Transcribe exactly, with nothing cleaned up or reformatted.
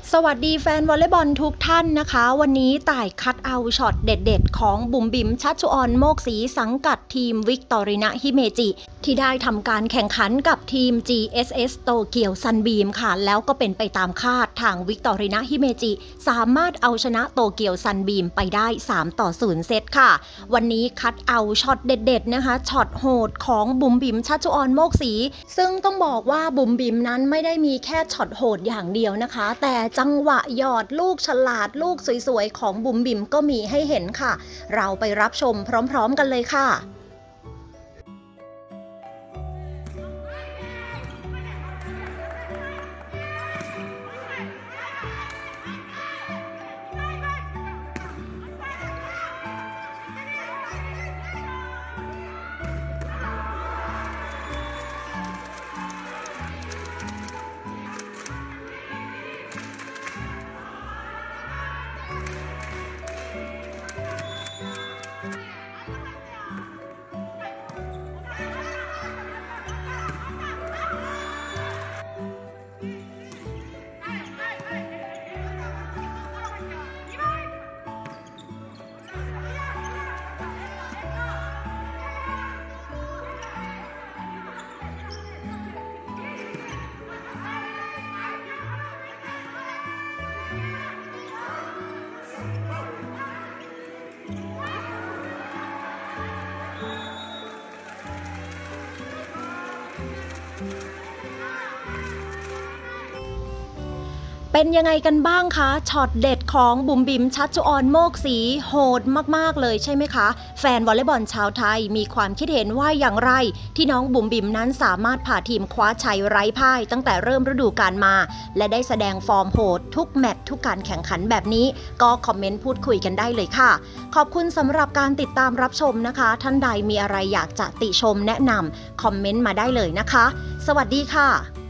สวัสดีแฟนวอลเลย์บอลทุกท่านนะคะวันนี้ต่ายคัดเอาช็อตเด็ดๆของบุ๋มบิ๋มชัชชุออนโมกศรีสังกัดทีมวิกตอรินะฮิเมจิที่ได้ทำการแข่งขันกับทีม จี เอส เอส โตเกียวซันบีมค่ะแล้วก็เป็นไปตามคาดทางวิกตอรินะฮิเมจิสามารถเอาชนะโตเกียวซันบีมไปได้สามต่อศูนย์เซตค่ะวันนี้คัดเอาช็อตเด็ดๆนะคะช็อตโหดของบุ๋มบิ๋มชัชชุออนโมกศรีซึ่งต้องบอกว่าบุ๋มบิ๋มนั้นไม่ได้มีแค่ช็อตโหดอย่างเดียวนะคะแต่จังหวะหยอดลูกฉลาดลูกสวยๆของบุ๋มบิ๋มก็มีให้เห็นค่ะเราไปรับชมพร้อมๆกันเลยค่ะเป็นยังไงกันบ้างคะช็อตเด็ดของบุ๋มบิ๋มชัชชุออนโมกศรีโหดมากๆเลยใช่ไหมคะแฟนวอลเลย์บอลชาวไทยมีความคิดเห็นว่าอย่างไรที่น้องบุ๋มบิ๋มนั้นสามารถพาทีมคว้าชัยไร้พ่ายตั้งแต่เริ่มฤดูกาลมาและได้แสดงฟอร์มโหดทุกแมตช์ทุกการแข่งขันแบบนี้ก็คอมเมนต์พูดคุยกันได้เลยค่ะขอบคุณสำหรับการติดตามรับชมนะคะท่านใดมีอะไรอยากจะติชมแนะนำคอมเมนต์มาได้เลยนะคะสวัสดีค่ะ